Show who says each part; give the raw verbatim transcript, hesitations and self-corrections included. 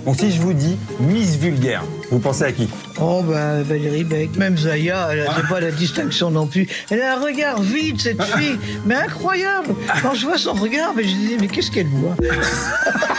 Speaker 1: Donc si je vous dis Miss Vulgaire, vous pensez à qui?
Speaker 2: Oh ben Valérie Beck, même Zaya, elle n'a pas la distinction non plus. Elle a un regard vide cette fille, mais incroyable. Quand je vois son regard, ben, je dis mais qu'est-ce qu'elle voit?